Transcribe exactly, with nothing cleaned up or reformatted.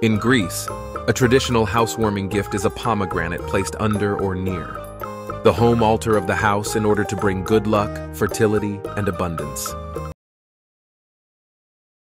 In Greece, a traditional housewarming gift is a pomegranate placed under or near the home altar of the house in order to bring good luck, fertility, and abundance.